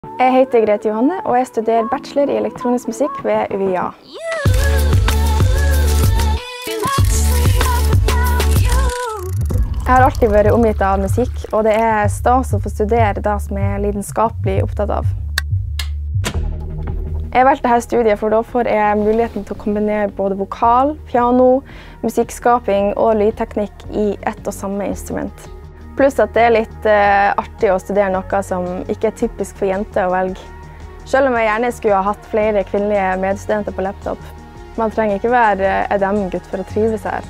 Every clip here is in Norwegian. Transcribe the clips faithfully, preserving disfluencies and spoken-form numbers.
Jeg heter Grete Johanne, og jeg studerer bachelor i elektronisk musikk ved U I A. Jeg har alltid vært omgitt av musikk, og det er stas å få studere det som jeg er lidenskapelig opptatt av. Jeg valgte dette studiet, for da får jeg muligheten til å kombinere både vokal, piano, musikkskaping og lydteknikk i ett og samme instrument. Pluss at det er litt uh, artig å studere noe som ikke er typisk for jenter å velge. Selv om jeg gjerne skulle ha hatt flere kvinnelige medstudenter på laptop. Man trenger ikke være edem-gutt for å trives her.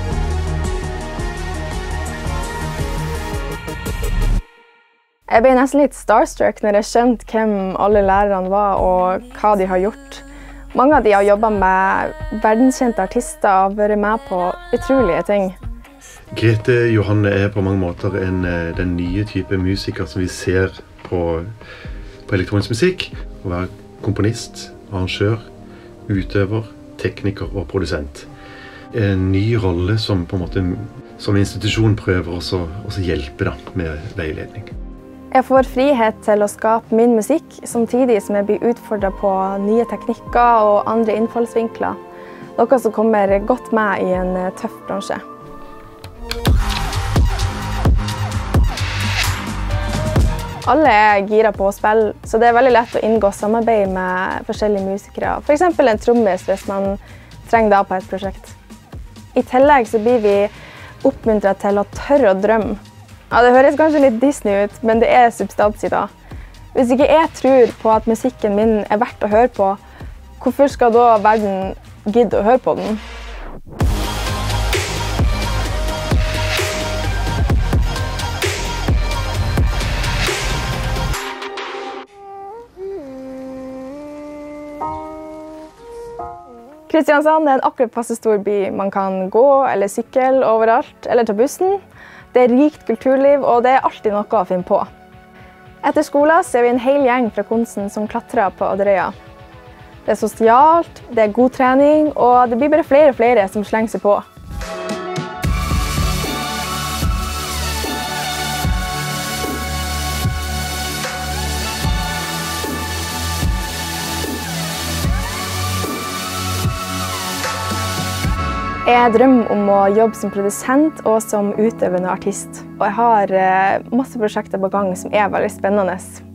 Jeg ble nesten litt starstruck når jeg skjønte hvem alle lærerne var og hva de har gjort. Mange av de har jobbet med verdenskjente artister og vært med på utrolige ting. Grete Johanne er på mange måter en, den nye type musiker som vi ser på, på elektronisk musikk. Å være komponist, arrangør, utøver, tekniker og produsent. En ny rolle som på en måte som institusjon prøver også, også hjelpe da, med veiledning. Jeg får frihet til å skape min musikk, samtidig som jeg blir utfordret på nye teknikker og andre innfallsvinkler. Noe som kommer godt med i en tøff bransje. Alle er gira på å spille, så det er veldig lett å inngå samarbeid med forskjellige musikere. For eksempel en trommis hvis man trenger det på et prosjekt. I tillegg så blir vi oppmuntret til å tørre å drømme. Ja, det høres kanskje litt Disney ut, men det er substans i det. Hvis ikke jeg tror på at musikken min er verdt å høre på, hvorfor skal da verden gidde å høre på den? Kristiansand er en akkurat passe stor by. Man kan gå eller sykle overalt, eller ta bussen. Det er rikt kulturliv, og det er alltid noe å finne på. Etter skolen ser vi en hel gjeng fra Konsen som klatrer på Odderøya. Det er sosialt, det er god trening, og det blir bare flere og flere som slenger seg på. Jeg drømmer om å jobbe som produsent og som utøvende artist. Og jeg har masse prosjekter på gang som er veldig spennende.